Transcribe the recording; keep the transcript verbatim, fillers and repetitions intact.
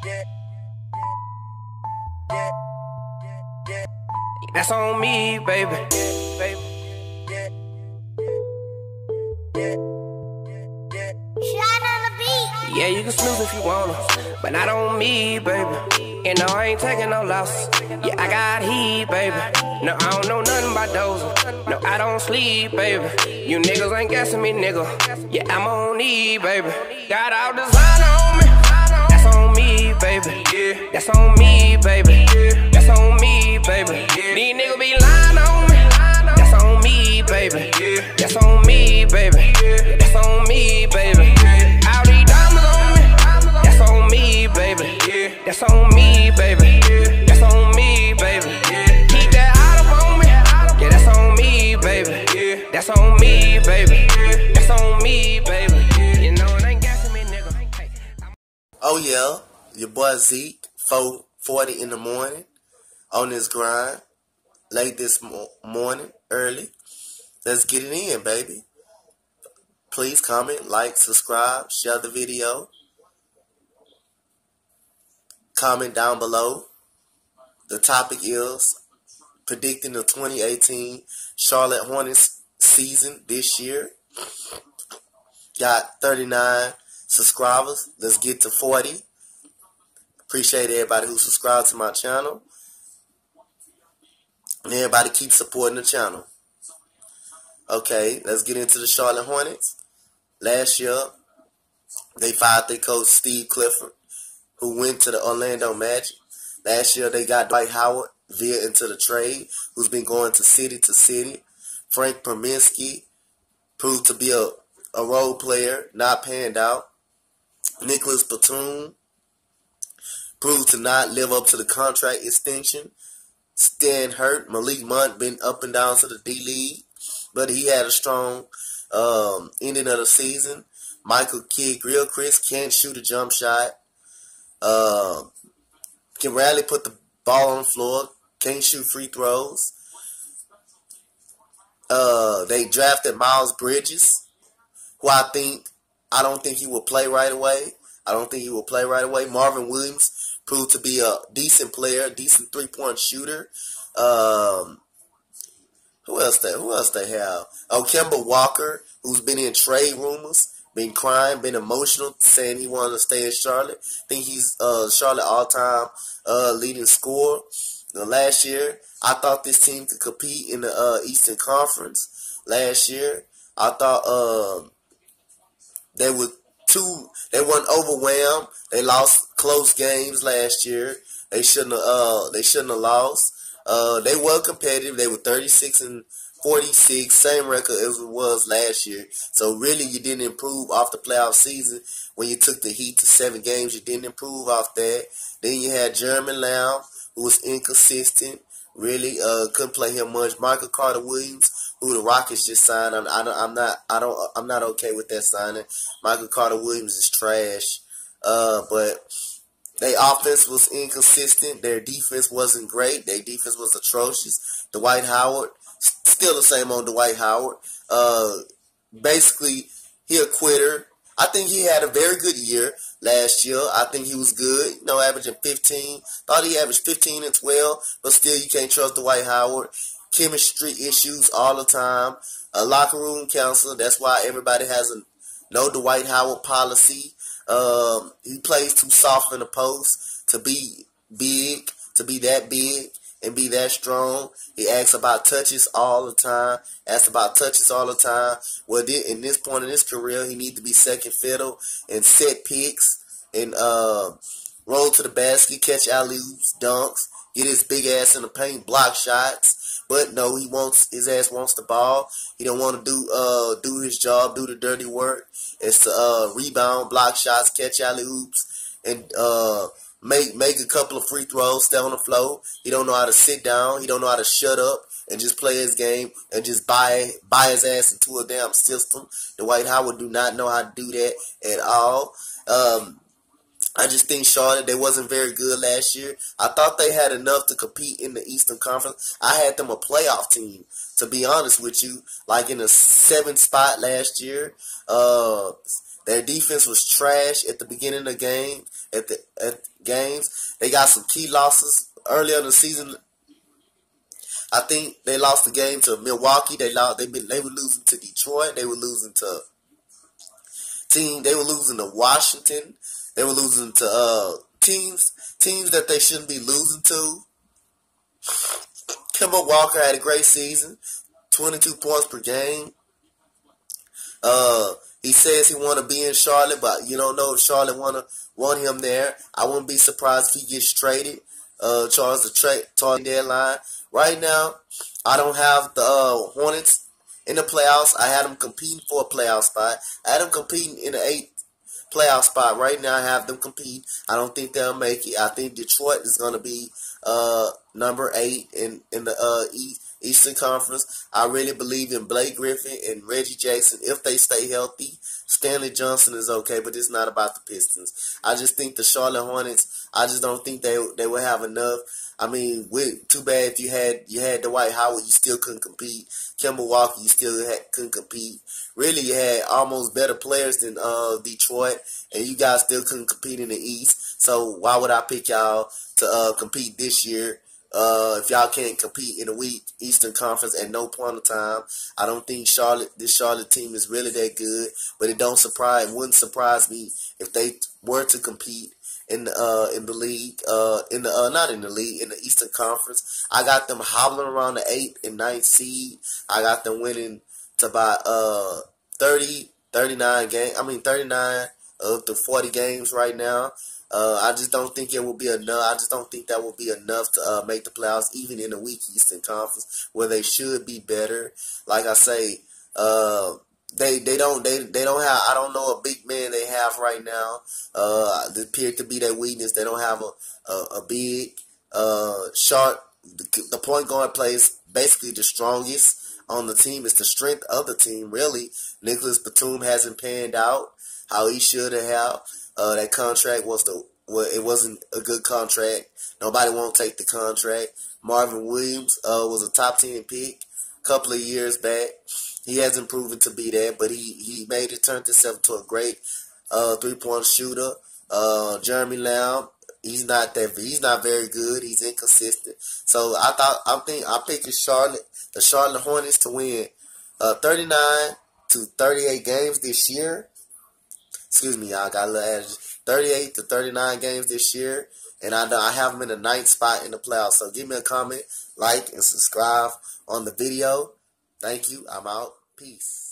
That's on me, baby. baby. Yeah, you can snooze if you wanna, but not on me, baby. And no, I ain't taking no losses. Yeah, I got heat, baby. No, I don't know nothing about dozing. No, I don't sleep, baby. You niggas ain't guessing me, nigga. Yeah, I'm on E, baby. Got all designer on me. That's on me, baby. That's on me, baby. That's on me, baby. These niggas be lying on me. That's on me, baby. That's on me, baby. That's on me, baby. All these diamonds on me. That's on me, baby. That's on me, baby. That's on me, baby. Keep that out up on me. Yeah, that's on me, baby. That's on me, baby. That's on me, baby. You know it ain't gassing me, nigga. Oh yeah, your boy Zeke, four forty in the morning, on this grind, late this mo morning, early. Let's get it in, baby. Please comment, like, subscribe, share the video. Comment down below. The topic is predicting the twenty eighteen Charlotte Hornets season this year. Got thirty-nine subscribers. Let's get to forty. Appreciate everybody who subscribed to my channel. And everybody keep supporting the channel. Okay, let's get into the Charlotte Hornets. Last year, they fired their coach Steve Clifford, who went to the Orlando Magic. Last year, they got Dwight Howard via into the trade, who's been going to city to city. Frank Perminski proved to be a, a role player, not panned out. Nicholas Batum proved to not live up to the contract extension. Stan Hurt, Malik Monk been up and down to the D-League, but he had a strong um, ending of the season. Michael Kidd-Gilchrist can't shoot a jump shot. Uh, can rarely put the ball on the floor. Can't shoot free throws. Uh, they drafted Miles Bridges, who I think, I don't think he will play right away. I don't think he will play right away. Marvin Williams proved to be a decent player, decent three-point shooter. Um, who else they, who else they have? Oh, Kemba Walker, who's been in trade rumors. Been crying, been emotional, saying he wanted to stay in Charlotte. I think he's uh, Charlotte all-time uh, leading scorer. Uh, last year, I thought this team could compete in the uh, Eastern Conference. Last year, I thought uh, they were too. They weren't overwhelmed. They lost close games last year. They shouldn't have. Uh, they shouldn't have lost. Uh, they were competitive. They were thirty-six and forty-six, same record as it was last year. So really, you didn't improve off the playoff season when you took the Heat to seven games. You didn't improve off that. Then you had Jeremy Lamb, who was inconsistent. Really, uh, couldn't play him much. Michael Carter Williams, who the Rockets just signed. I'm, I don't, I'm not, I don't, I'm not okay with that signing. Michael Carter Williams is trash. Uh, but their offense was inconsistent. Their defense wasn't great. Their defense was atrocious. Dwight Howard. Still the same on Dwight Howard. Uh, basically, he a quitter. I think he had a very good year last year. I think he was good. You know, averaging fifteen. Thought he averaged fifteen and twelve, but still you can't trust Dwight Howard. Chemistry issues all the time. A locker room counselor. That's why everybody has a no Dwight Howard policy. Um, he plays too soft in the post to be big, to be that big. And be that strong. He asks about touches all the time. Asks about touches all the time. Well, in this point in his career, he needs to be second fiddle and set picks and uh, roll to the basket, catch alley-oops, dunks, get his big ass in the paint, block shots. But no, he wants his ass wants the ball. He don't want to do uh do his job, do the dirty work. It's to uh, rebound, block shots, catch alley-oops, and uh. Make make a couple of free throws, stay on the floor. He don't know how to sit down. He don't know how to shut up and just play his game and just buy buy his ass into a damn system. Dwight Howard do not know how to do that at all. Um, I just think Charlotte, they wasn't very good last year. I thought they had enough to compete in the Eastern Conference. I had them a playoff team, to be honest with you, like in a seventh spot last year. Uh, Their defense was trash at the beginning of the game. At the at games, they got some key losses earlier in the season. I think they lost the game to Milwaukee. They lost. They been, they were losing to Detroit. They were losing to team. They were losing to Washington. They were losing to uh, teams teams that they shouldn't be losing to. Kemba Walker had a great season, twenty-two points per game. Uh, he says he want to be in Charlotte, but you don't know if Charlotte want to want him there. I wouldn't be surprised if he gets traded. Uh, Charles the trade target deadline. Right now, I don't have the uh, Hornets in the playoffs. I had them competing for a playoff spot. I had them competing in the eighth playoff spot. Right now, I have them compete. I don't think they'll make it. I think Detroit is going to be uh, number eight in, in the uh, East. Eastern Conference. I really believe in Blake Griffin and Reggie Jackson if they stay healthy. Stanley Johnson is okay, but it's not about the Pistons. I just think the Charlotte Hornets, I just don't think they they will have enough. I mean, with, too bad if you had you had Dwight Howard, you still couldn't compete. Kemba Walker, you still had, couldn't compete. Really, you had almost better players than uh, Detroit, and you guys still couldn't compete in the East. So why would I pick y'all to uh, compete this year? Uh, if y'all can't compete in the weak Eastern Conference at no point of time, I don't think Charlotte, this Charlotte team is really that good. But it don't surprise, it wouldn't surprise me if they were to compete in the uh, in the league, uh, in the uh, not in the league, in the Eastern Conference. I got them hobbling around the eighth and ninth seed. I got them winning to about uh thirty, thirty-nine games. I mean thirty-nine of the forty games right now. Uh, I just don't think it will be enough. I just don't think that will be enough to uh, make the playoffs, even in the weak Eastern Conference, where they should be better. Like I say, uh, they they don't they they don't have. I don't know a big man they have right now. Uh, that appeared to be their weakness. They don't have a a, a big uh short. The, the point guard plays basically the strongest on the team. It's the strength of the team, really. Nicholas Batum hasn't panned out how he should have. Uh, that contract was the well, it wasn't a good contract. Nobody won't take the contract. Marvin Williams uh, was a top ten pick a couple of years back. He hasn't proven to be that, but he, he made it turn himself to a great uh, three-point shooter. Uh, Jeremy Lamb, he's not that he's not very good. He's inconsistent. So I thought I think I picked Charlotte, the Charlotte Hornets to win uh, thirty-nine to thirty-eight games this year. Excuse me, y'all. Got a little adage. thirty-eight to thirty-nine games this year. And I, I have them in the ninth spot in the playoffs. So give me a comment, like, and subscribe on the video. Thank you. I'm out. Peace.